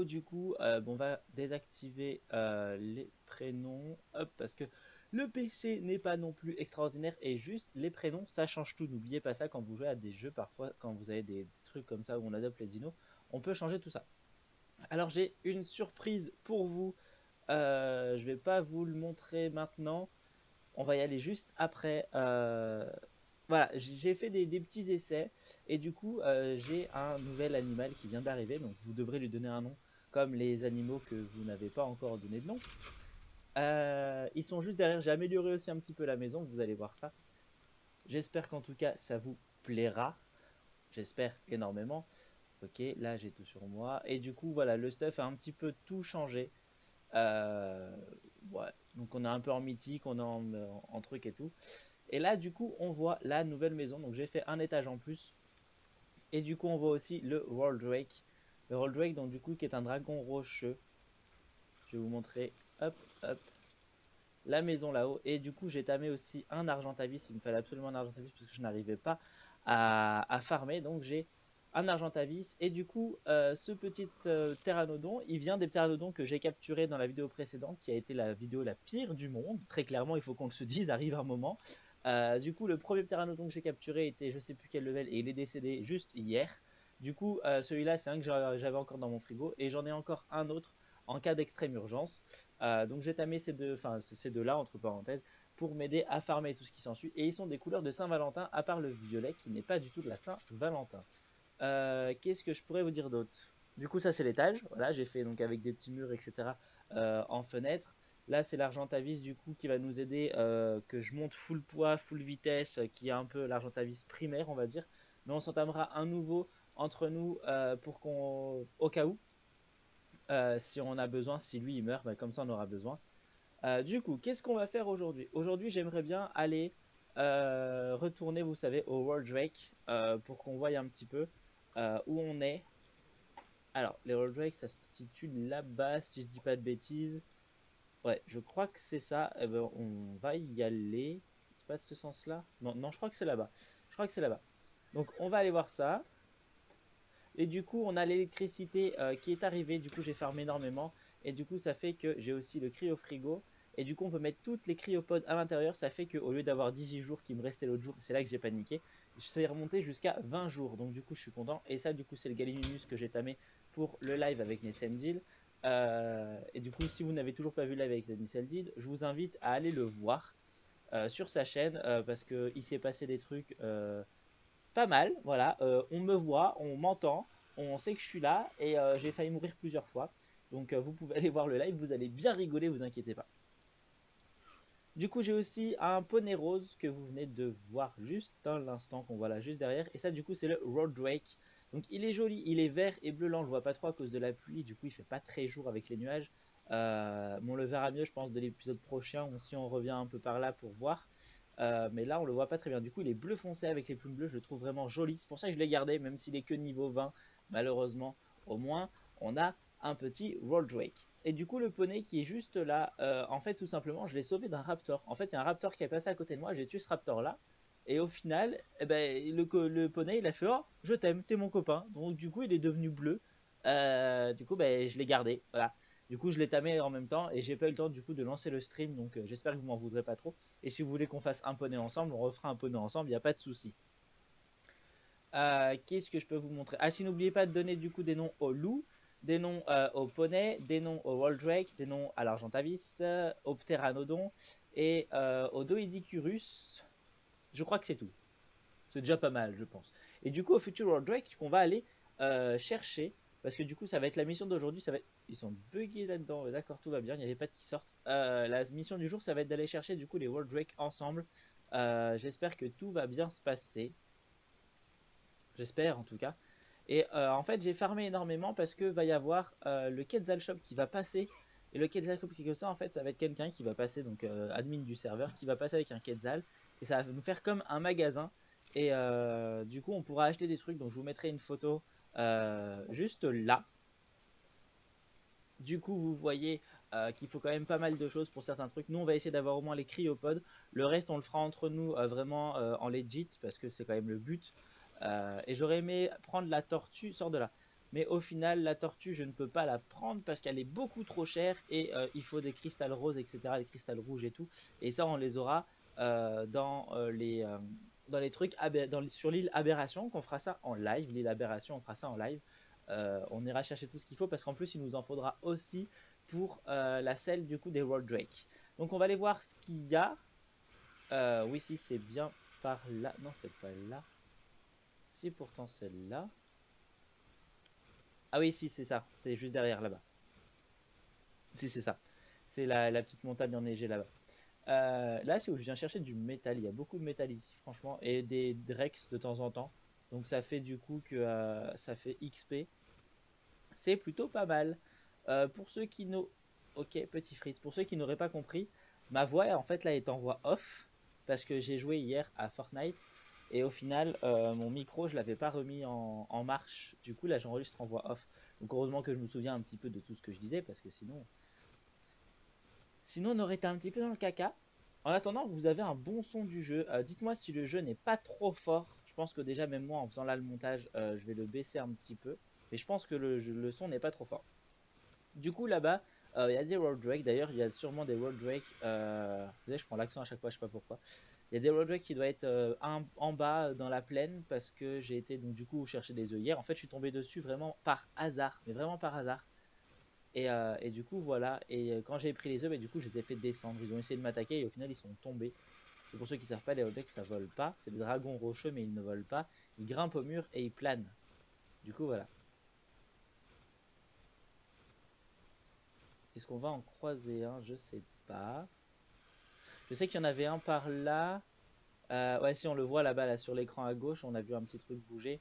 vidéo, du coup, on va désactiver les prénoms, hop, parce que le PC n'est pas non plus extraordinaire et juste les prénoms, ça change tout. N'oubliez pas ça quand vous jouez à des jeux, parfois, quand vous avez des trucs comme ça où on adopte les dinos, on peut changer tout ça. Alors j'ai une surprise pour vous. Je vais pas vous le montrer maintenant. On va y aller juste après. Voilà, j'ai fait des petits essais et du coup j'ai un nouvel animal qui vient d'arriver. Donc vous devrez lui donner un nom comme les animaux que vous n'avez pas encore donné de nom. Ils sont juste derrière. J'ai amélioré aussi un petit peu la maison. Vous allez voir ça. J'espère qu'en tout cas ça vous plaira. J'espère énormément. Ok, là j'ai tout sur moi. Et du coup voilà, le stuff a un petit peu tout changé. Euh, ouais. Donc on est un peu en mythique, on est en truc et tout. Et là du coup on voit la nouvelle maison. Donc j'ai fait un étage en plus. Et du coup on voit aussi le World Drake. Le World Drake donc du coup qui est un dragon rocheux. Je vais vous montrer. Hop, hop. La maison là-haut. Et du coup j'ai tamé aussi un Argentavis. Il me fallait absolument un Argentavis parce que je n'arrivais pas à farmer. Donc j'ai un Argentavis. Et du coup ce petit Pteranodon, il vient des Pteranodons que j'ai capturé dans la vidéo précédente, qui a été la vidéo la pire du monde. Très clairement, il faut qu'on le se dise, arrive un moment. Du coup le premier Pteranodon que j'ai capturé était je sais plus quel level et il est décédé juste hier. Du coup celui-là c'est un que j'avais encore dans mon frigo et j'en ai encore un autre en cas d'extrême urgence. Donc j'ai tamé ces deux-là entre parenthèses pour m'aider à farmer tout ce qui s'ensuit. Et ils sont des couleurs de Saint-Valentin, à part le violet qui n'est pas du tout de la Saint-Valentin. Qu'est-ce que je pourrais vous dire d'autre? Du coup, ça c'est l'étage. Voilà, j'ai fait donc avec des petits murs, etc. En fenêtre. Là, c'est l'argentavis du coup qui va nous aider, que je monte full poids, full vitesse, qui est un peu l'argentavis primaire, on va dire. Mais on s'entamera un nouveau entre nous pour qu'on, au cas où, si on a besoin, si lui il meurt, bah, comme ça on aura besoin. Du coup, qu'est-ce qu'on va faire aujourd'hui? Aujourd'hui, j'aimerais bien aller retourner, vous savez, au World Drake pour qu'on voie un petit peu où on est. Alors, les World Drake, ça se situe là-bas, si je dis pas de bêtises. Ouais, je crois que c'est ça. Eh ben, on va y aller. C'est pas de ce sens-là? Non, non, je crois que c'est là-bas. Je crois que c'est là-bas. Donc, on va aller voir ça. Et du coup, on a l'électricité qui est arrivée. Du coup, j'ai farmé énormément. Et du coup, ça fait que j'ai aussi le cryo frigo. Et du coup, on peut mettre toutes les cryopods à l'intérieur. Ça fait qu'au lieu d'avoir 18 jours qui me restait l'autre jour, c'est là que j'ai paniqué. Je suis remonté jusqu'à 20 jours. Donc, du coup, je suis content. Et ça, du coup, c'est le Gallimimus que j'ai tamé pour le live avec Nesendil. Et du coup, si vous n'avez toujours pas vu le live avec Nesendil, je vous invite à aller le voir sur sa chaîne parce qu'il s'est passé des trucs pas mal, voilà, on me voit, on m'entend, on sait que je suis là et j'ai failli mourir plusieurs fois. Donc vous pouvez aller voir le live, vous allez bien rigoler, vous inquiétez pas. Du coup j'ai aussi un poney rose que vous venez de voir juste dans l'instant, qu'on voit là juste derrière. Et ça du coup c'est le Road Drake. Donc il est joli, il est vert et bleu là, on le voit pas trop à cause de la pluie, du coup il fait pas très jour avec les nuages. On le verra mieux je pense de l'épisode prochain, ou si on revient un peu par là pour voir. Mais là on le voit pas très bien. Du coup il est bleu foncé avec les plumes bleues, je le trouve vraiment joli. C'est pour ça que je l'ai gardé, même s'il est que niveau 20. Malheureusement, au moins on a un petit Road Drake. Et du coup le poney qui est juste là, en fait tout simplement je l'ai sauvé d'un raptor. En fait il y a un raptor qui est passé à côté de moi, j'ai tué ce raptor là. Et au final, eh ben, le poney il a fait oh je t'aime, t'es mon copain. Donc du coup il est devenu bleu. Du coup ben, je l'ai gardé. Voilà. Du coup je l'ai tamé en même temps et j'ai pas eu le temps du coup de lancer le stream. Donc j'espère que vous m'en voudrez pas trop. Et si vous voulez qu'on fasse un poney ensemble, on refera un poney ensemble, il n'y a pas de souci. Qu'est-ce que je peux vous montrer? Ah, si n'oubliez pas de donner du coup des noms aux loups, des noms aux poneys, des noms au Waldrake, des noms à l'Argentavis, au Pteranodon et au Doedicurus. Je crois que c'est tout. C'est déjà pas mal, je pense. Et du coup, au futur Waldrake, qu'on va aller chercher, parce que du coup, ça va être la mission d'aujourd'hui. Ça va être... Ils sont buggés là-dedans. D'accord, tout va bien. Il n'y avait pas de qui sortent. La mission du jour, ça va être d'aller chercher du coup les Waldrake ensemble. J'espère que tout va bien se passer. J'espère en tout cas. Et en fait, j'ai farmé énormément parce que va y avoir le Quetzal Shop qui va passer. Et le Quetzal Shop qui est comme ça, en fait, ça va être quelqu'un qui va passer, donc admin du serveur, qui va passer avec un Quetzal. Et ça va nous faire comme un magasin. Et du coup, on pourra acheter des trucs. Donc, je vous mettrai une photo juste là. Du coup, vous voyez qu'il faut quand même pas mal de choses pour certains trucs. Nous, on va essayer d'avoir au moins les cryopodes. Le reste, on le fera entre nous vraiment en legit parce que c'est quand même le but. Et j'aurais aimé prendre la tortue. Sors de là. Mais au final, la tortue, je ne peux pas la prendre parce qu'elle est beaucoup trop chère et il faut des cristals roses, etc., des cristals rouges et tout. Et ça, on les aura dans les trucs sur l'île Aberration, qu'on fera ça en live. L'île Aberration, on fera ça en live. On ira chercher tout ce qu'il faut parce qu'en plus, il nous en faudra aussi pour la selle du coup des World Drake. Donc, on va aller voir ce qu'il y a. Oui, si, c'est bien par là. Non, c'est pas là. Si, pourtant, c'est là. Ah oui, si, c'est ça. C'est juste derrière là-bas. Si, c'est ça. C'est la petite montagne enneigée là-bas. Là, c'est où je viens chercher du métal. Il y a beaucoup de métal ici, franchement. Et des Drex de temps en temps. Donc, ça fait du coup que ça fait XP. C'est plutôt pas mal. Pour ceux qui n'ont... Ok, petit freeze. Pour ceux qui n'auraient pas compris, ma voix, en fait, là, est en voix off. Parce que j'ai joué hier à Fortnite. Et au final, mon micro, je l'avais pas remis en marche. Du coup, là, j'enregistre en voix off. Donc, heureusement que je me souviens un petit peu de tout ce que je disais. Parce que sinon on aurait été un petit peu dans le caca. En attendant, vous avez un bon son du jeu. Dites-moi si le jeu n'est pas trop fort. Je pense que déjà, même moi, en faisant là le montage, je vais le baisser un petit peu. Mais je pense que le son n'est pas trop fort. Du coup, là-bas, il y a des World Drake. D'ailleurs, il y a sûrement des World Drake. Désolé, je prends l'accent à chaque fois, je sais pas pourquoi. Il y a des World Drake qui doivent être en bas dans la plaine parce que j'ai été donc du coup chercher des œufs hier. En fait, je suis tombé dessus vraiment par hasard, mais vraiment par hasard. Et du coup, voilà. Et quand j'ai pris les œufs, bah, du coup, je les ai fait descendre. Ils ont essayé de m'attaquer et au final, ils sont tombés. Et pour ceux qui savent pas, les Holbeck, ça vole pas. C'est des dragons rocheux, mais ils ne volent pas. Ils grimpent au mur et ils planent. Du coup, voilà. Est-ce qu'on va en croiser un? Je sais pas. Je sais qu'il y en avait un par là. Ouais, si on le voit là-bas, là, sur l'écran à gauche, on a vu un petit truc bouger.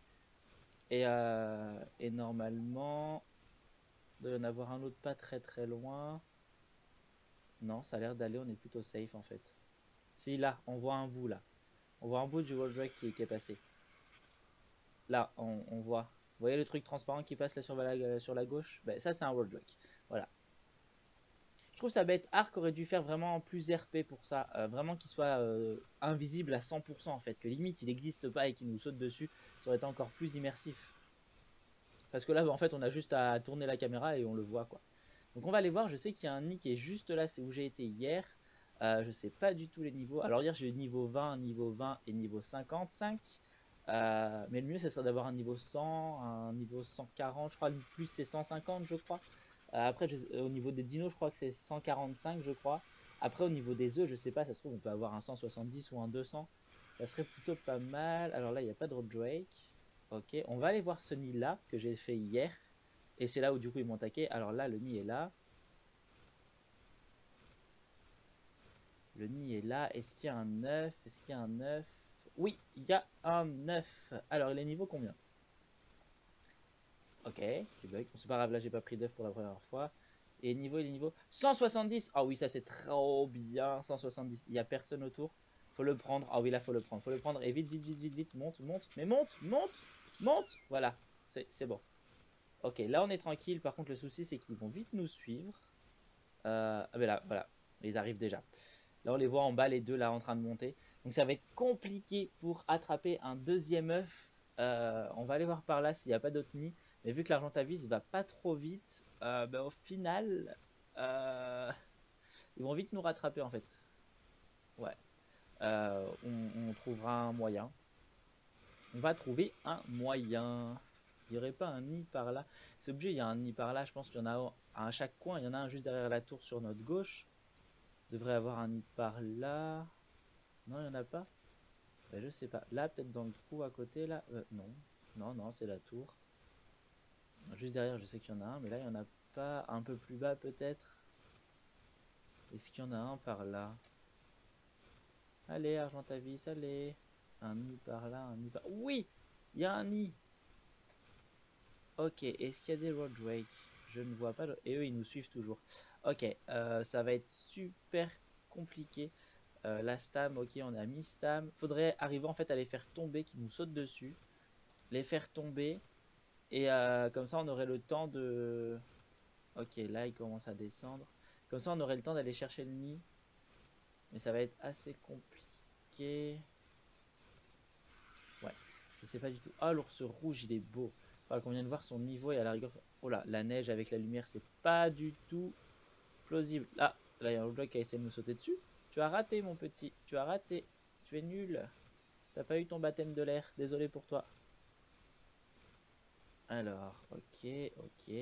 Et normalement, il doit y en avoir un autre pas très très loin. Non, ça a l'air d'aller, on est plutôt safe en fait. Si, là, on voit un bout là. On voit un bout du World Drake qui est passé. Là, on voit. Vous voyez le truc transparent qui passe là sur la gauche? Ben, ça, c'est un World Drake. Voilà. Je trouve ça bête. Arc aurait dû faire vraiment plus RP pour ça. Vraiment qu'il soit invisible à 100% en fait. Que limite il n'existe pas et qu'il nous saute dessus. Ça aurait été encore plus immersif. Parce que là, en fait, on a juste à tourner la caméra et on le voit quoi. Donc on va aller voir. Je sais qu'il y a un nid qui est juste là. C'est où j'ai été hier. Je sais pas du tout les niveaux. Alors hier j'ai eu niveau 20, niveau 20 et niveau 55. Mais le mieux, ce serait d'avoir un niveau 100, un niveau 140. Je crois le plus c'est 150, je crois. Après, au niveau des dinos, je crois que c'est 145, je crois. Après, au niveau des œufs, je sais pas, ça se trouve, on peut avoir un 170 ou un 200. Ça serait plutôt pas mal. Alors là, il n'y a pas de Road Drake. Ok, on va aller voir ce nid là que j'ai fait hier. Et c'est là où du coup ils m'ont attaqué. Alors là, le nid est là. Le nid est là. Est-ce qu'il y a un œuf? Est-ce qu'il y a un œuf? Oui, il y a un œuf. Alors, il est niveau combien? Ok, tu bug. Bon, c'est pas grave, là j'ai pas pris d'œuf pour la première fois. Et niveau, il est niveau 170. Ah oui, ça c'est trop bien. 170. Il y a personne autour. Faut le prendre. Ah oui, là faut le prendre. Faut le prendre. Et vite, vite, vite, vite, vite. Monte, monte. Mais monte, monte, monte. Voilà, c'est bon. Ok, là on est tranquille. Par contre, le souci c'est qu'ils vont vite nous suivre. Ah ben là, voilà. Ils arrivent déjà. Là on les voit en bas, les deux là en train de monter. Donc ça va être compliqué pour attraper un deuxième œuf. On va aller voir par là s'il n'y a pas d'autres nids. Mais vu que l'Argentavis va pas trop vite, bah, au final, ils vont vite nous rattraper en fait. Ouais. On trouvera un moyen. On va trouver un moyen. Il n'y aurait pas un nid par là. C'est obligé, il y a un nid par là. Je pense qu'il y en a un à chaque coin. Il y en a un juste derrière la tour sur notre gauche. Il devrait avoir un nid par là. Non, il n'y en a pas. Ben, je sais pas. Là, peut-être dans le trou à côté, là. Non. Non, non, c'est la tour. Juste derrière, je sais qu'il y en a un, mais là, il n'y en a pas. Un peu plus bas, peut-être. Est-ce qu'il y en a un par là? Allez, Argentavis, allez. Un nid par là, un nid par... Oui! Il y a un nid! Ok, est-ce qu'il y a des Road Drake? Je ne vois pas. Et eux, ils nous suivent toujours. Ok, ça va être super compliqué. La stam, ok, on a mis stam. Faudrait arriver en fait à les faire tomber, qu'ils nous sautent dessus. Les faire tomber. Et comme ça, on aurait le temps de... Ok, là, il commence à descendre. Comme ça, on aurait le temps d'aller chercher le nid. Mais ça va être assez compliqué. Ouais, je sais pas du tout. Ah, l'ours rouge, il est beau. Faudra qu'on vienne voir son niveau et à la rigueur. Oh là, la neige avec la lumière, c'est pas du tout plausible. Ah, là, il y a un bloc qui a essayé de me sauter dessus. Tu as raté, mon petit. Tu as raté. Tu es nul. T'as pas eu ton baptême de l'air. Désolé pour toi. Alors, ok, ok.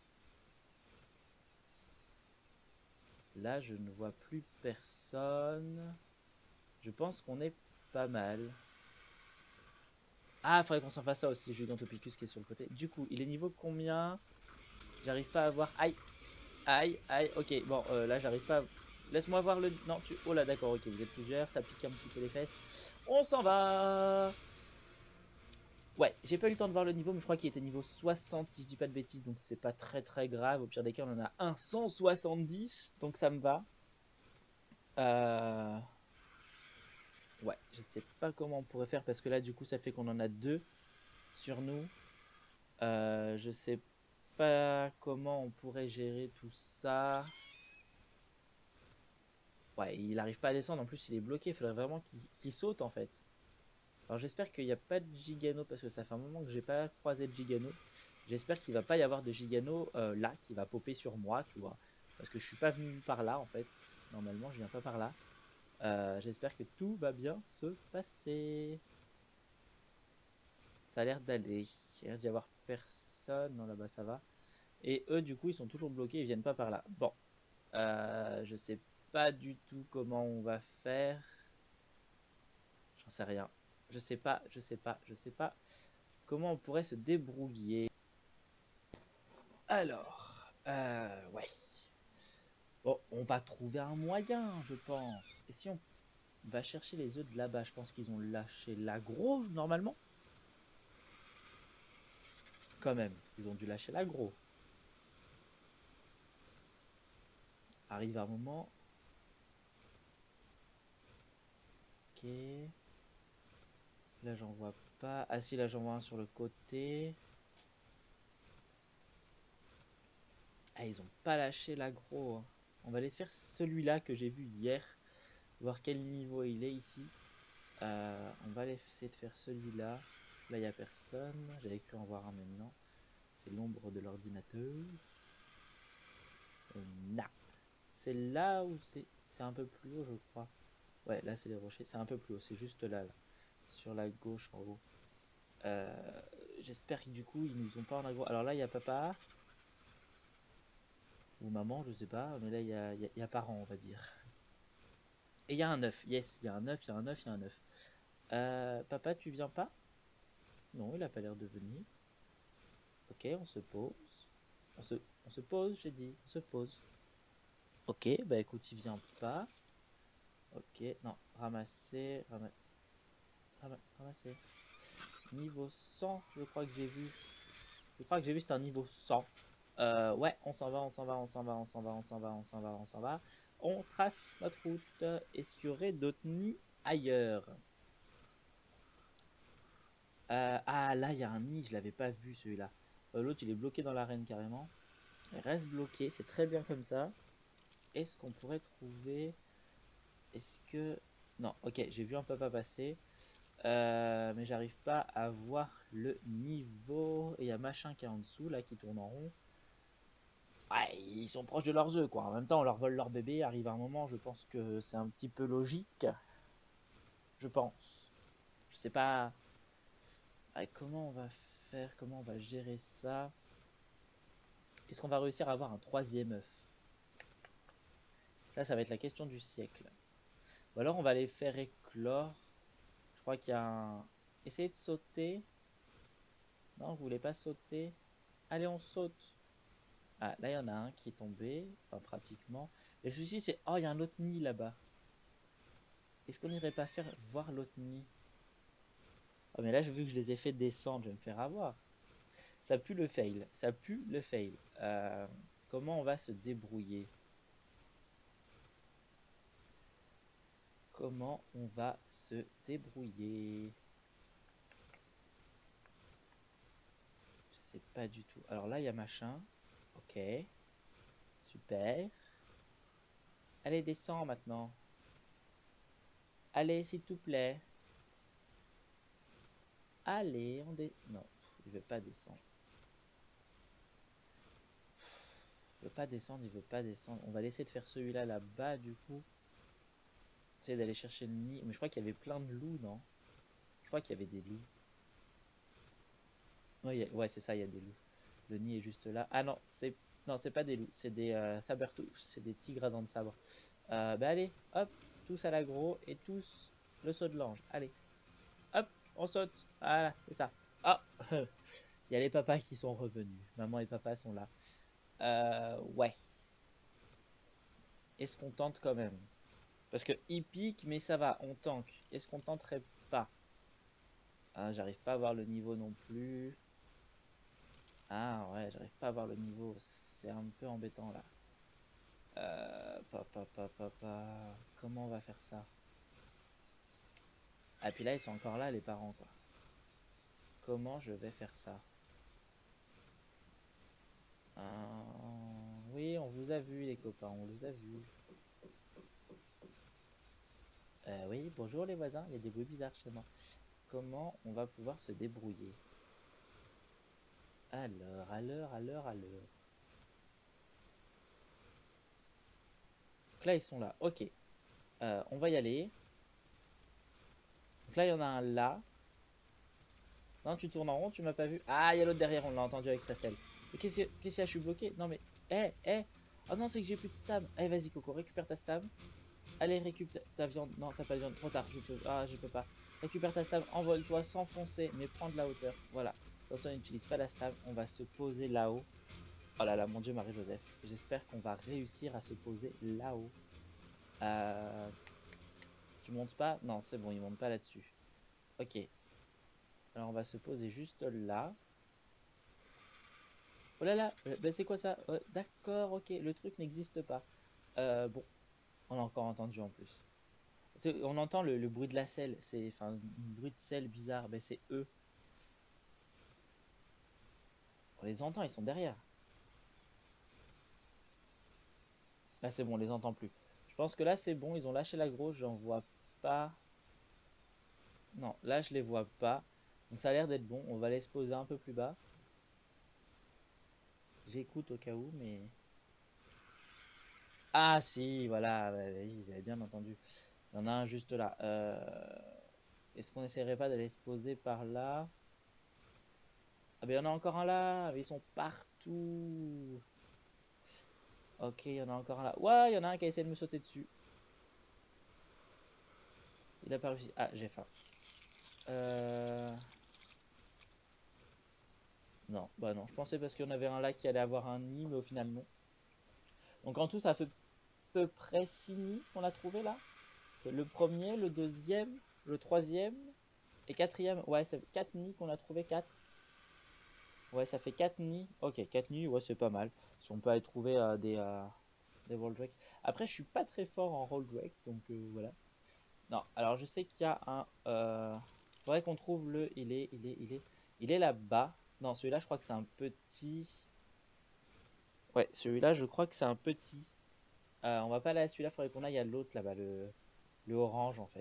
Là, je ne vois plus personne. Je pense qu'on est pas mal. Ah, faudrait qu'on s'en fasse ça aussi, Gigantopithecus qui est sur le côté. Du coup, il est niveau combien? J'arrive pas à voir. Aïe, aïe, aïe. Ok, bon, là, j'arrive pas à... Laisse-moi voir le... Non, tu... Oh là, d'accord, ok, vous êtes plusieurs. Ça pique un petit peu les fesses. On s'en va. Ouais, j'ai pas eu le temps de voir le niveau, mais je crois qu'il était niveau 60, si je dis pas de bêtises. Donc, c'est pas très très grave. Au pire des cas, on en a un 170. Donc, ça me va. Euh... Ouais, je sais pas comment on pourrait faire parce que là, du coup, ça fait qu'on en a deux sur nous. Je sais pas comment on pourrait gérer tout ça. Ouais, il arrive pas à descendre. En plus, il est bloqué. Il faudrait vraiment qu'il saute en fait. Alors, j'espère qu'il n'y a pas de Gigano parce que ça fait un moment que j'ai pas croisé de Gigano. J'espère qu'il va pas y avoir de Gigano là qui va popper sur moi, tu vois. Parce que je suis pas venu par là en fait. Normalement, je viens pas par là. J'espère que tout va bien se passer. Ça a l'air d'aller. Il y a l'air d'y avoir personne. Non, là-bas, ça va. Et eux, du coup, ils sont toujours bloqués. Ils viennent pas par là. Bon. Je sais pas du tout comment on va faire. J'en sais rien. Je sais pas, je sais pas, je sais pas comment on pourrait se débrouiller. Alors, ouais. Bon, on va trouver un moyen, je pense. Et si on va chercher les œufs de là-bas, je pense qu'ils ont lâché l'agro normalement. Quand même, ils ont dû lâcher l'agro. Arrive un moment. Ok. Là, j'en vois pas. Ah si, là, j'en vois un sur le côté. Ah, ils ont pas lâché l'agro, hein. On va aller faire celui-là que j'ai vu hier. Voir quel niveau il est ici. On va aller essayer de faire celui-là. Là, il n'y a personne. J'avais cru en voir un maintenant. C'est l'ombre de l'ordinateur. Non. C'est là où c'est un peu plus haut, je crois. Ouais, là, c'est les rochers. C'est un peu plus haut. C'est juste là, là. Sur la gauche, en haut. J'espère que du coup, ils nous ont pas en agro. Alors là, il y a papa. Ou maman, je sais pas. Mais là, il y a parents, on va dire. Et il y a un œuf. Yes, il y a un œuf, il y a un œuf, il y a un œuf. Papa, tu viens pas? Non, il a pas l'air de venir. Ok, on se pose. On se, on se pose, j'ai dit. On se pose. Ok, bah écoute, il vient pas. Ok, non, ramasser, ramasser. Niveau 100, je crois que j'ai vu. Je crois que j'ai vu c'était un niveau 100. Ouais, on s'en va, on s'en va, on s'en va, on s'en va, on s'en va, on s'en va, on s'en va. On trace notre route. Est-ce qu'il y aurait d'autres nids ailleurs? Ah, là, il y a un nid, je l'avais pas vu celui-là. L'autre, il est bloqué dans l'arène carrément. Il reste bloqué, c'est très bien comme ça. Est-ce qu'on pourrait trouver... Est-ce que... Non, ok, j'ai vu un papa passer. Mais j'arrive pas à voir le niveau. Et il y a machin qui est en dessous, là, qui tourne en rond. Ouais, ils sont proches de leurs œufs, quoi. En même temps, on leur vole leur bébé. Arrive un moment, je pense que c'est un petit peu logique. Je pense. Je sais pas... Ah, comment on va faire? Comment on va gérer ça? Est-ce qu'on va réussir à avoir un troisième œuf? Ça va être la question du siècle. Ou alors on va les faire éclore. Je crois qu'il y a un... Essayez de sauter. Non, vous voulez pas sauter? Allez, on saute. Ah, là, il y en a un qui est tombé. Enfin, pratiquement. Et le souci, c'est... Oh, il y a un autre nid là-bas. Est-ce qu'on n'irait pas faire voir l'autre nid? Oh, mais là, vu que je les ai fait descendre, je vais me faire avoir. Ça pue le fail. Ça pue le fail. Comment on va se débrouiller? Comment on va se débrouiller? Je sais pas du tout. Alors là, il y a machin. Ok. Super. Allez, descends maintenant. Allez, s'il te plaît. Allez, on descend. Non, il veut pas descendre. Il veut pas descendre, il veut pas descendre. On va laisser de faire celui-là là-bas du coup. Essayer d'aller chercher le nid. Mais je crois qu'il y avait plein de loups, non? Je crois qu'il y avait des loups. Ouais, ouais, c'est ça, il y a des loups. Le nid est juste là. Ah non, c'est pas des loups, c'est des saber-tooth, c'est des tigres à dents de sabre. Bah allez, hop, tous à l'agro et tous le saut de l'ange. Allez, hop, on saute. Voilà, c'est ça. Ah, il y a les papas qui sont revenus. Maman et papa sont là. Ouais. Est-ce qu'on tente quand même? Parce que il pique, mais ça va, on tank. Est-ce qu'on tenterait pas? Ah, j'arrive pas à voir le niveau non plus. Ah ouais, j'arrive pas à voir le niveau. C'est un peu embêtant là. Papa. Comment on va faire ça? Ah, puis là, ils sont encore là, les parents, quoi. Comment je vais faire ça? Oui, on vous a vu, les copains, on vous a vu. Oui, bonjour les voisins, il y a des bruits bizarres chez moi. Comment on va pouvoir se débrouiller? Alors. Donc là, ils sont là. Ok. On va y aller. Donc là, il y en a un là. Non, tu tournes en rond, tu m'as pas vu. Ah, il y a l'autre derrière, on l'a entendu avec sa selle. Mais qu'est-ce qu'il y a, je suis bloqué. Non, mais. Oh non, c'est que j'ai plus de stam. Allez, vas-y, Coco, récupère ta stam. Allez, récupère ta viande. Non, t'as pas de viande. Trop tard, je peux pas. Récupère ta stam, envole-toi sans foncer, mais prends de la hauteur. Voilà. Attention, on n'utilise pas la stam. On va se poser là-haut. Oh là là, mon Dieu, Marie-Joseph. J'espère qu'on va réussir à se poser là-haut. Euh... Tu montes pas? Non, c'est bon, il monte pas là-dessus. Ok. Alors, on va se poser juste là. Oh là là, bah, c'est quoi ça? D'accord, ok, le truc n'existe pas. Bon, on l'a encore entendu en plus. On entend le bruit de la selle, c'est enfin un bruit de selle bizarre, ben c'est eux. On les entend, ils sont derrière. Là c'est bon, on les entend plus. Je pense que là c'est bon, ils ont lâché la grosse, j'en vois pas. Non, là je les vois pas. Donc ça a l'air d'être bon, on va les se poser un peu plus bas. J'écoute au cas où, mais... Ah si, voilà, oui, j'avais bien entendu. Il y en a un juste là. Est-ce qu'on essaierait pas d'aller se poser par là? Ah ben il y en a encore un là, ils sont partout. Ok, il y en a encore un là. Ouais, il y en a un qui a essayé de me sauter dessus. Il a pas réussi. Ah, j'ai faim. Euh... Non, bah non, je pensais parce qu'il y en avait un là qui allait avoir un nid, mais au final non. Donc en tout, ça fait à peu près 6 nids qu'on a trouvé là. C'est le premier, le deuxième, le troisième et quatrième. Ouais, c'est 4 nids qu'on a trouvé, 4. Ouais, ça fait 4 nids. Ok, 4 nids, ouais, c'est pas mal. Si on peut aller trouver des Roll Drake. Après, je suis pas très fort en Roll Drake, donc voilà. Non, alors je sais qu'il y a un... faudrait qu'on trouve le... Il est là-bas. Non, celui-là, je crois que c'est un petit... Ouais, celui-là, je crois que c'est un petit. On va pas aller à celui-là, faudrait qu'on aille à l'autre là-bas, le orange en fait.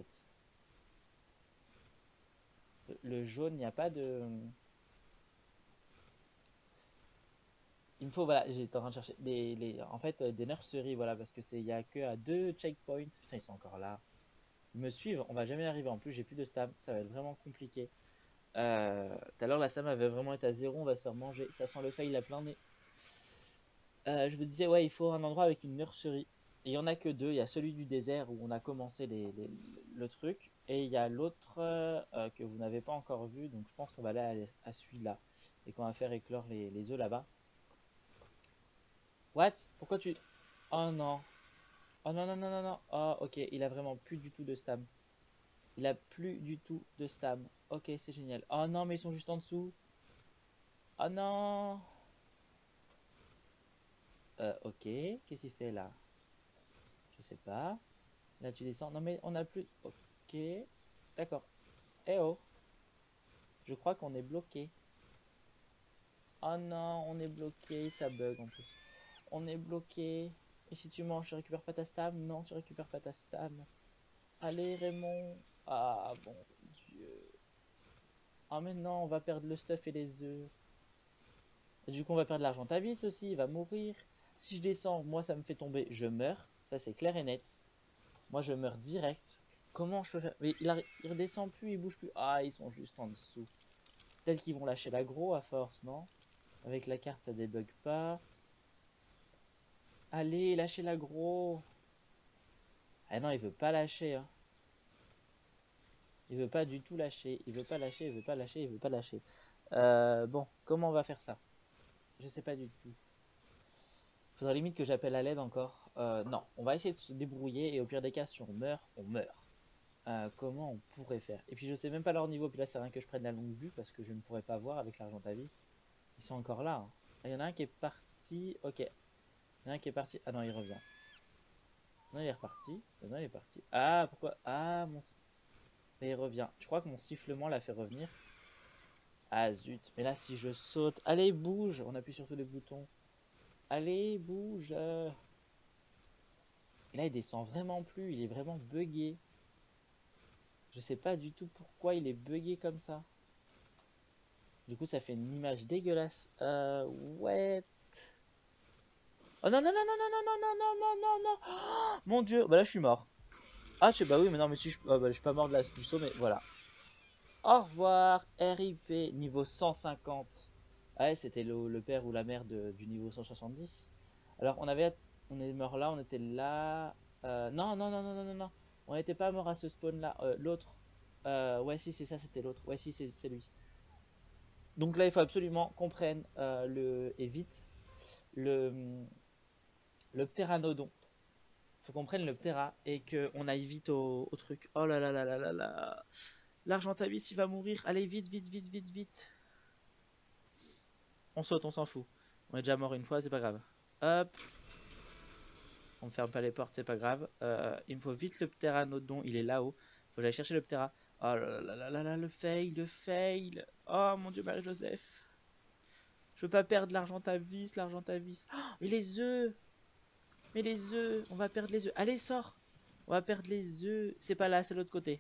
Le jaune, il n'y a pas de... Il me faut, voilà, j'étais en train de chercher en fait, des nurseries, voilà, parce que il y a que à 2 checkpoints. Putain, ils sont encore là. Ils me suivent, on va jamais y arriver. En plus, j'ai plus de stam, ça va être vraiment compliqué. Tout à l'heure, la stam avait vraiment été à zéro, on va se faire manger. Ça sent le fail à plein nez. Je vous disais, ouais, il faut un endroit avec une nurserie. Et il y en a que deux. Il y a celui du désert où on a commencé le truc. Et il y a l'autre que vous n'avez pas encore vu. Donc je pense qu'on va aller à celui-là. Et qu'on va faire éclore les œufs là-bas. What? Pourquoi tu... Oh non. Oh non, non, non, non, non. Oh, ok. Il a vraiment plus du tout de stam. Il a plus du tout de stam. Ok, c'est génial. Oh non, mais ils sont juste en dessous. Oh non. Ok. Qu'est-ce qu'il fait là? Je sais pas. Là, tu descends. Non, mais on a plus... Ok. D'accord. Eh oh. Je crois qu'on est bloqué. Oh non, on est bloqué. Ça bug en plus. On est bloqué. Et si tu manges, tu récupères pas ta stam? Non, tu récupères pas ta stam. Allez, Raymond. Ah, bon Dieu. Ah, mais non, on va perdre le stuff et les œufs. Et du coup, on va perdre l'argent. Tabitha aussi, il va mourir. Si je descends, moi ça me fait tomber, je meurs. Ça c'est clair et net. Moi je meurs direct. Comment je peux faire? Mais il redescend plus, il bouge plus. Ah, ils sont juste en dessous. Peut-être qu'ils vont lâcher l'aggro à force, non? Avec la carte ça débug pas. Allez, lâchez l'aggro. Ah non, il veut pas lâcher, hein. Il veut pas du tout lâcher. Il veut pas lâcher, il veut pas lâcher, il veut pas lâcher. Bon, comment on va faire ça? Je sais pas du tout. Faudrait limite que j'appelle à l'aide encore. Non, on va essayer de se débrouiller et au pire des cas, si on meurt, on meurt. Comment on pourrait faire? Et puis je sais même pas leur niveau, puis là c'est rien que je prenne la longue vue parce que je ne pourrais pas voir avec l'Argentavis. Ils sont encore là, hein. Ah, il y en a un qui est parti, ok. Il y en a un qui est parti, ah non il revient. Non il est reparti, non il est parti. Ah pourquoi? Ah mon... Mais il revient. Je crois que mon sifflement l'a fait revenir. Ah zut, mais là si je saute... Allez bouge, on appuie sur tous les boutons. Allez bouge. Et là il descend vraiment plus, il est vraiment buggé. Je sais pas du tout pourquoi il est buggé comme ça. Du coup, ça fait une image dégueulasse. Ouais. Oh non, non, non, non, non, non, non, non, non, non, non. Oh, mon dieu, bah là, je suis mort. Ah, je sais, bah oui, mais non, mais si je, bah, je suis pas mort de du saut, mais voilà. Au revoir, RIP, niveau 150. Ouais, c'était le père ou la mère du niveau 170. Alors, on est mort là, on était là. Non, non, non, non, non, non, non. On n'était pas mort à ce spawn là. L'autre. Ouais, si, c'est ça, c'était l'autre. Ouais, si, c'est lui. Donc là, il faut absolument qu'on prenne et vite le, le pteranodon. Il faut qu'on prenne le ptera et qu'on aille vite au truc. Oh là là là là là là. L'Argentavis, il va mourir. Allez, vite, vite, vite, vite, vite. On saute, on s'en fout. On est déjà mort une fois, c'est pas grave. Hop. On ne ferme pas les portes, c'est pas grave. Il me faut vite le pteranodon, il est là-haut. Faut que j'aille chercher le ptera. Oh là là là là là, le fail, le fail. Oh mon dieu, Marie-Joseph. Je veux pas perdre l'Argentavis, l'Argentavis. Oh, et les œufs! Mais les œufs! On va perdre les œufs. Allez, sors! On va perdre les œufs. C'est pas là, c'est l'autre côté.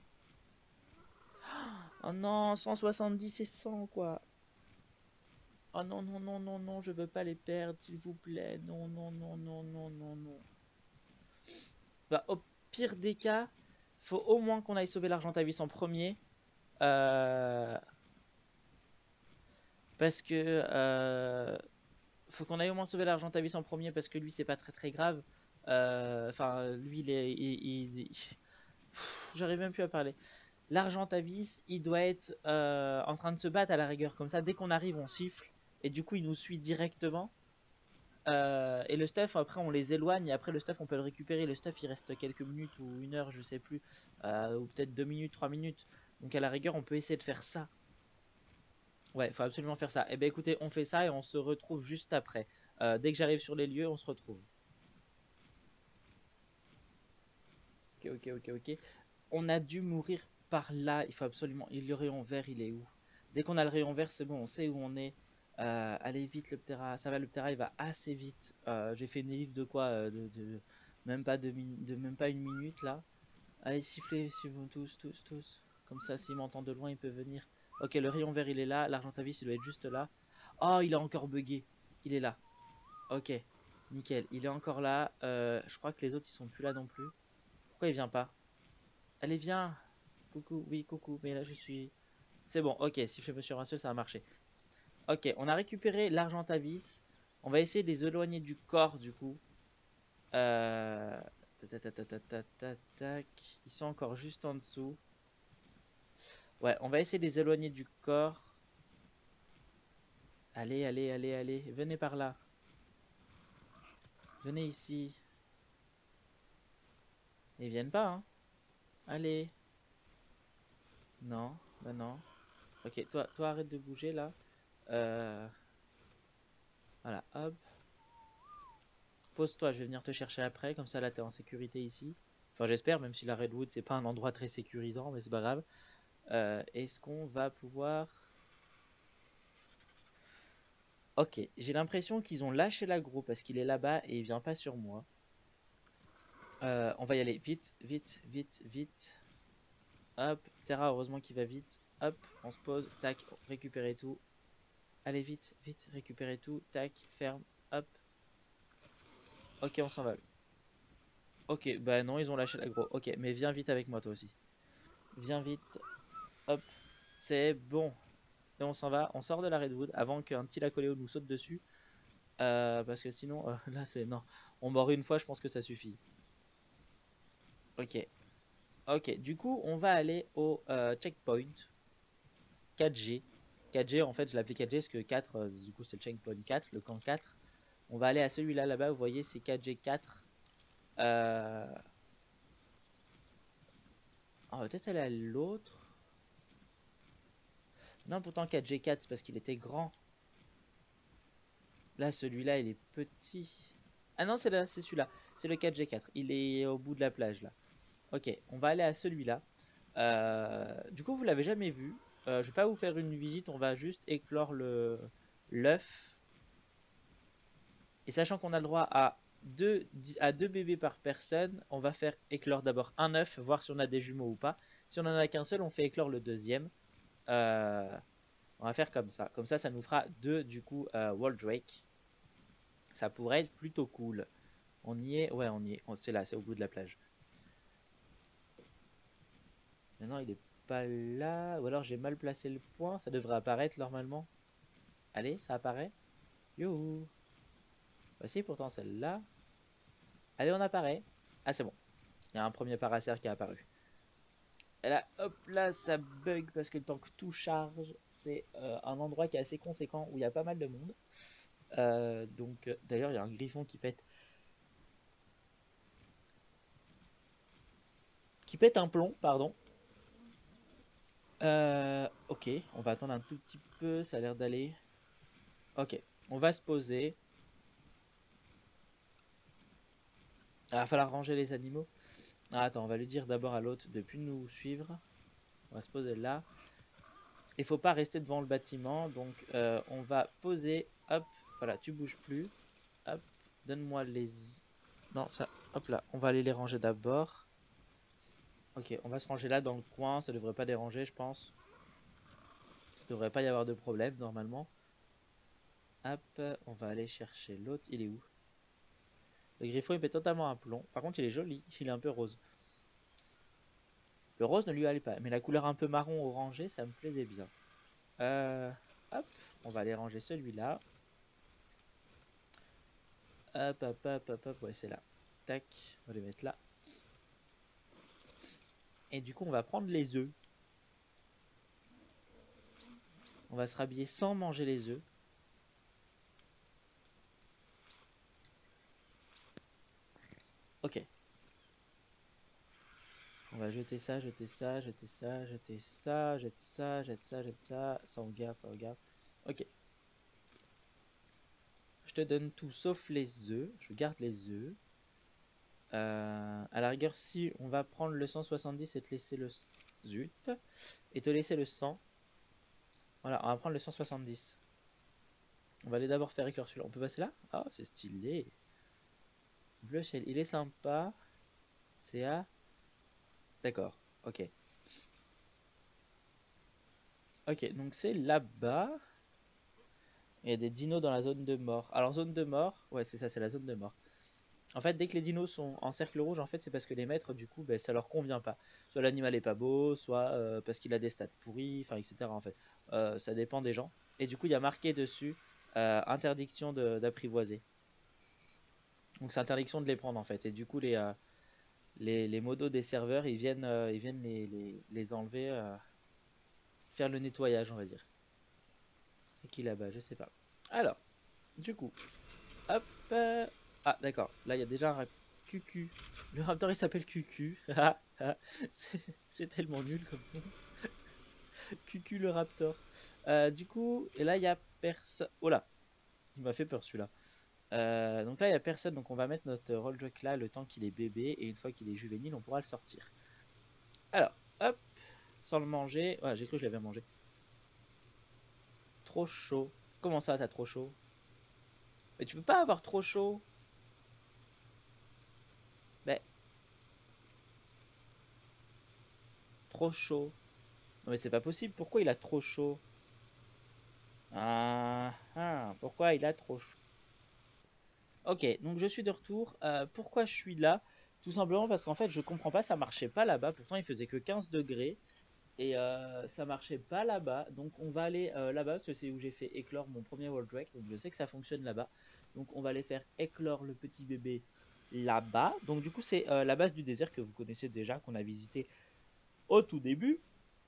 Oh non, 170 et 100 quoi. Oh non, non, non, non, non, je veux pas les perdre, s'il vous plaît. Non, non, non, non, non, non, non. Bah, au pire des cas, faut au moins qu'on aille sauver l'Argentavis en premier. Euh... Parce que... Faut qu'on aille au moins sauver l'Argentavis en premier parce que lui, c'est pas très très grave. Enfin, lui, il est... J'arrive même plus à parler. L'Argentavis, il doit être en train de se battre à la rigueur. Comme ça, dès qu'on arrive, on siffle. Et du coup, il nous suit directement. Et le stuff, après, on les éloigne. Et après, le stuff, on peut le récupérer. Le stuff, il reste quelques minutes ou une heure, je sais plus. Ou peut-être 2 minutes, 3 minutes. Donc, à la rigueur, on peut essayer de faire ça. Ouais, faut absolument faire ça. Et ben écoutez, on fait ça et on se retrouve juste après. Dès que j'arrive sur les lieux, on se retrouve. Ok, ok, ok, ok. On a dû mourir par là. Il faut absolument. Le rayon vert, il est où? Dès qu'on a le rayon vert, c'est bon, on sait où on est. Allez vite, le Ptera. Ça va, le Ptera, il va assez vite. J'ai fait une livre de quoi même pas même pas une minute là. Allez, sifflez, si vous tous, tous, tous. Comme ça, s'il m'entend de loin, il peut venir. Ok, le rayon vert, il est là. L'Argentavis, il doit être juste là. Oh, il est encore bugué. Il est là. Ok, nickel. Il est encore là. Je crois que les autres, ils sont plus là non plus. Pourquoi il vient pas? Allez, viens. Coucou, oui, coucou. Mais là, je suis... C'est bon, ok. Sifflet Monsieur Rinceux, ça a marché. Ok, on a récupéré l'Argentavis. On va essayer de les éloigner du corps, du coup. Euh... Tac. Ils sont encore juste en dessous. Ouais, on va essayer de les éloigner du corps. Allez, allez, allez, allez. Venez par là. Venez ici. Ils viennent pas, hein. Allez. Non, bah non. Ok, toi arrête de bouger là. Euh, Voilà, hop. Pose-toi, je vais venir te chercher après. Comme ça, là, t'es en sécurité ici. Enfin, j'espère, même si la Redwood, c'est pas un endroit très sécurisant, mais c'est pas grave. Est-ce qu'on va pouvoir... Ok, j'ai l'impression qu'ils ont lâché l'aggro parce qu'il est là-bas et il vient pas sur moi. On va y aller vite, vite, vite, vite. Hop, Terra, heureusement qu'il va vite. Hop, on se pose, tac, récupérer tout. Allez vite, vite, récupérer tout, tac, ferme, hop. Ok, on s'en va. Ok, bah non, ils ont lâché l'aggro. Ok, mais viens vite avec moi toi aussi. Viens vite. Hop, c'est bon. Et on s'en va, on sort de la Redwood avant qu'un Thylacoleo nous saute dessus. Parce que sinon, là c'est... Non, on meurt une fois, je pense que ça suffit. Ok, ok. Du coup, on va aller au checkpoint 4G. 4G, en fait, je l'appelle 4G parce que 4, du coup, c'est le checkpoint 4, le camp 4. On va aller à celui-là, là-bas, vous voyez, c'est 4G4. On va peut-être aller à l'autre. Non, pourtant 4G4, c'est parce qu'il était grand. Là, celui-là, il est petit. Ah non, c'est là, c'est celui-là. C'est le 4G4. Il est au bout de la plage, là. Ok, on va aller à celui-là. Du coup, vous l'avez jamais vu. Je vais pas vous faire une visite, on va juste éclore le l'œuf. Et sachant qu'on a le droit à deux bébés par personne, on va faire éclore d'abord un œuf, voir si on a des jumeaux ou pas. Si on en a qu'un seul, on fait éclore le deuxième. Euh, on va faire comme ça. Comme ça nous fera deux du coup Waldrake. Ça pourrait être plutôt cool. On y est, ouais, on y est. C'est là, c'est au bout de la plage. Maintenant, il est pas là. Ou alors j'ai mal placé le point. Ça devrait apparaître normalement. Allez, ça apparaît. Youhou. Voici pourtant celle-là. Allez, on apparaît. Ah, c'est bon. Il y a un premier paracère qui est apparu. Et là, hop, là, ça bug parce que le temps que tout charge, c'est un endroit qui est assez conséquent où il y a pas mal de monde. D'ailleurs, il y a un griffon qui pète un plomb, pardon. Ok, on va attendre un tout petit peu, ça a l'air d'aller. Ok, on va se poser. Ah, il va falloir ranger les animaux. Ah, attends, on va lui dire d'abord à l'autre de plus nous suivre. On va se poser là. Il faut pas rester devant le bâtiment, donc on va poser. Hop, voilà, tu bouges plus. Hop, donne-moi les... Non, ça, hop là, on va aller les ranger d'abord. Ok, on va se ranger là dans le coin, ça devrait pas déranger, je pense. Il devrait pas y avoir de problème, normalement. Hop, on va aller chercher l'autre. Il est où? Le griffon, il fait totalement un plomb. Par contre, il est joli, il est un peu rose. Le rose ne lui allait pas, mais la couleur un peu marron orangé, ça me plaisait bien. Hop, on va aller ranger celui-là. Hop, hop, hop, hop, hop, ouais, c'est là. Tac, on va les mettre là. Et du coup, on va prendre les œufs. On va se rhabiller sans manger les œufs. Ok. On va jeter ça, jeter ça, jeter ça, jeter ça, jette ça, jette ça, jette ça. Ça on garde, ça on garde. Ok. Je te donne tout sauf les œufs. Je garde les œufs. À la rigueur, si on va prendre le 170 et te laisser le... Zut. Et te laisser le 100. Voilà, on va prendre le 170. On va aller d'abord faire éclore celui-là. On peut passer là? Ah, c'est stylé. Bleu ciel, il est sympa. C'est à... D'accord, ok. Ok, donc c'est là-bas. Il y a des dinos dans la zone de mort. Alors, zone de mort, ouais, c'est ça, c'est la zone de mort. En fait, dès que les dinos sont en cercle rouge, en fait, c'est parce que les maîtres, du coup, ben, ça leur convient pas. Soit l'animal est pas beau, soit parce qu'il a des stats pourris, enfin, etc. En fait, ça dépend des gens. Et du coup, il y a marqué dessus interdiction d'apprivoiser. Donc, c'est interdiction de les prendre en fait. Et du coup, les modos des serveurs, ils viennent les enlever, faire le nettoyage, on va dire. Et qui là-bas, je sais pas. Alors, du coup, hop. Ah, d'accord. Là, il y a déjà un cucu. Le raptor, il s'appelle Cucu. C'est tellement nul comme nom. Cucu le raptor. Du coup, et là, il y a personne. Oh là, il m'a fait peur celui-là. Donc là, il y a personne. Donc on va mettre notre Rolldruck là le temps qu'il est bébé. Et une fois qu'il est juvénile, on pourra le sortir. Alors, hop, sans le manger. Ouais, j'ai cru que je l'avais mangé. Trop chaud. Comment ça, t'as trop chaud? Mais tu peux pas avoir trop chaud. Mais trop chaud. Non mais c'est pas possible. Pourquoi il a trop chaud? Ah, ah, pourquoi il a trop chaud? Ok, donc je suis de retour. Pourquoi je suis là? Tout simplement parce qu'en fait, je comprends pas, ça marchait pas là-bas. Pourtant, il faisait que 15 degrés et ça marchait pas là-bas. Donc, on va aller là-bas parce que c'est où j'ai fait éclore mon premier World Drake. Donc, je sais que ça fonctionne là-bas. Donc, on va aller faire éclore le petit bébé là-bas. Donc, du coup, c'est la base du désert que vous connaissez déjà, qu'on a visité au tout début.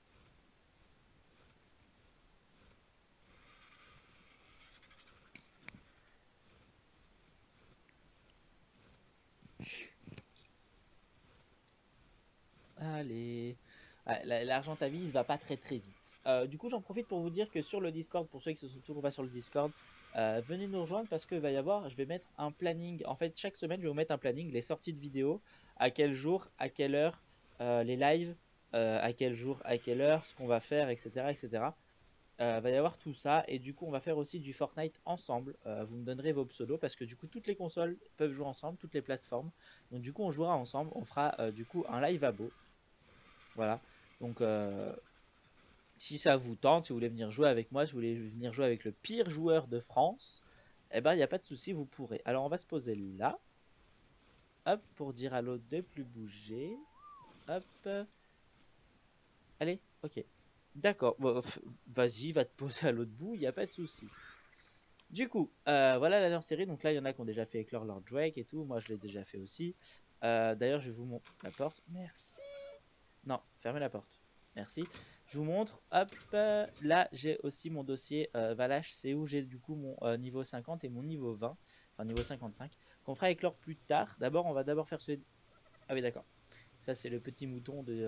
Allez. Ah, l'argent à vie, il va pas très très vite. Du coup, j'en profite pour vous dire que sur le Discord, pour ceux qui ne sont toujours pas sur le Discord, venez nous rejoindre parce que va y avoir, je vais mettre un planning. En fait, chaque semaine, je vais vous mettre un planning, les sorties de vidéos, à quel jour, à quelle heure, les lives, à quel jour, à quelle heure, ce qu'on va faire, etc., etc. Va y avoir tout ça et du coup, on va faire aussi du Fortnite ensemble. Vous me donnerez vos pseudos parce que du coup, toutes les consoles peuvent jouer ensemble, toutes les plateformes. Donc du coup, on jouera ensemble. On fera du coup un live à beau. Voilà. Donc, si ça vous tente, si vous voulez venir jouer avec moi, si vous voulez venir jouer avec le pire joueur de France, eh ben, il n'y a pas de souci, vous pourrez. Alors, on va se poser là. Hop, pour dire à l'autre de plus bouger. Hop. Allez, ok. D'accord. Bon, vas-y, va te poser à l'autre bout, il n'y a pas de souci. Du coup, voilà la nursery. Donc là, il y en a qui ont déjà fait éclore leur Drake et tout. Moi, je l'ai déjà fait aussi. D'ailleurs, je vais vous montrer la porte. Merci. Non, fermez la porte. Merci. Je vous montre. Hop, là j'ai aussi mon dossier Valache. C'est où j'ai du coup mon niveau 50 et mon niveau 20. Enfin, niveau 55. Qu'on fera éclore plus tard. D'abord, on va d'abord faire ce. Ah oui, d'accord. Ça, c'est le petit mouton de.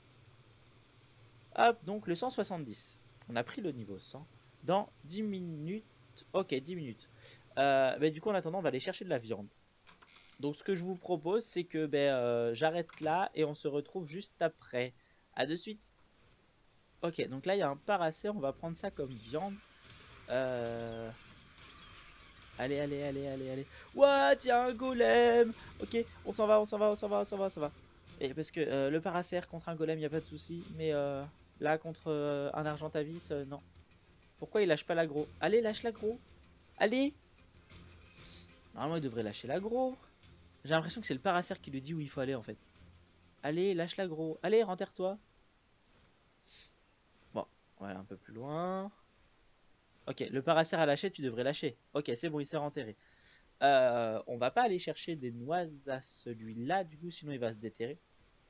Hop, donc le 170. On a pris le niveau 100 dans 10 minutes. Ok, 10 minutes. Mais du coup, en attendant, on va aller chercher de la viande. Donc, ce que je vous propose, c'est que j'arrête là et on se retrouve juste après. À de suite. Ok, donc là il y a un paracet, on va prendre ça comme viande. Euh... Allez, allez, allez, allez, allez. What? Il y a un golem. Ok, on s'en va, on s'en va, on s'en va, on s'en va, on s'en va. Et parce que le paracère contre un golem, il n'y a pas de souci. Mais là, contre un argentavis, non. Pourquoi il lâche pas l'aggro? Allez, lâche l'aggro. Allez. Normalement, il devrait lâcher l'aggro. J'ai l'impression que c'est le paracère qui lui dit où il faut aller en fait. Allez, lâche l'aggro. Allez, renterre-toi. Bon, on va aller un peu plus loin. Ok, le paracère a lâché, tu devrais lâcher. Ok, c'est bon, il s'est renterré. On va pas aller chercher des noix à celui-là, du coup, sinon il va se déterrer.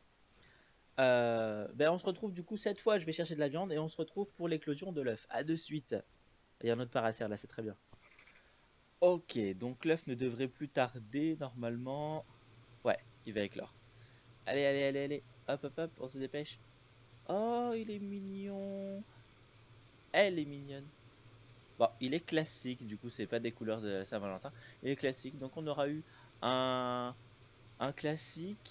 On se retrouve du coup cette fois, je vais chercher de la viande et on se retrouve pour l'éclosion de l'œuf. À de suite. Il y a un autre paracère là, c'est très bien. Ok, donc l'œuf ne devrait plus tarder normalement. Ouais, il va éclore. Allez, allez, allez, allez. Hop, hop, hop, on se dépêche. Oh, il est mignon. Elle est mignonne. Bon, il est classique, du coup, c'est pas des couleurs de Saint-Valentin. Il est classique, donc on aura eu un, un classique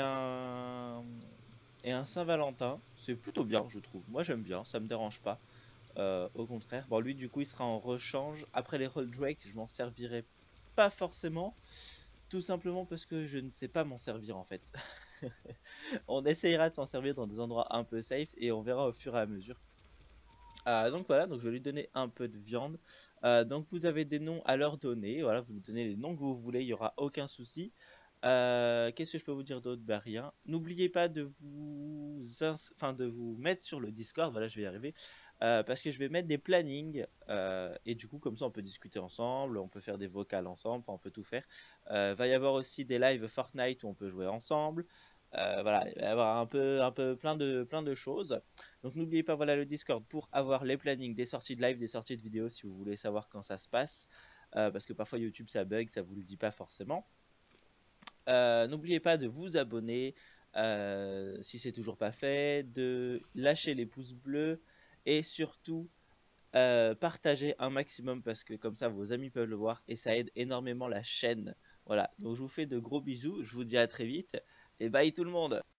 et un Saint-Valentin. C'est plutôt bien, je trouve. Moi, j'aime bien, ça me dérange pas. Au contraire. Bon, lui, du coup, il sera en rechange. Après les Roll Drake, je m'en servirai pas forcément. Tout simplement parce que je ne sais pas m'en servir en fait. On essayera de s'en servir dans des endroits un peu safe et on verra au fur et à mesure. Donc voilà, donc je vais lui donner un peu de viande. Donc vous avez des noms à leur donner. Voilà, vous lui donnez les noms que vous voulez, il n'y aura aucun souci. Qu'est-ce que je peux vous dire d'autre? Bah rien. N'oubliez pas de de vous mettre sur le Discord. Voilà, je vais y arriver. Parce que je vais mettre des plannings et du coup comme ça on peut discuter ensemble, on peut faire des vocales ensemble, enfin on peut tout faire. Va y avoir aussi des lives Fortnite où on peut jouer ensemble. Voilà, il va y avoir un peu plein de choses. Donc n'oubliez pas voilà le Discord pour avoir les plannings des sorties de live, des sorties de vidéos si vous voulez savoir quand ça se passe. Parce que parfois YouTube ça bug, ça vous le dit pas forcément. N'oubliez pas de vous abonner si c'est toujours pas fait, de lâcher les pouces bleus et surtout partager un maximum parce que comme ça vos amis peuvent le voir et ça aide énormément la chaîne. Voilà, donc je vous fais de gros bisous, je vous dis à très vite et bye tout le monde.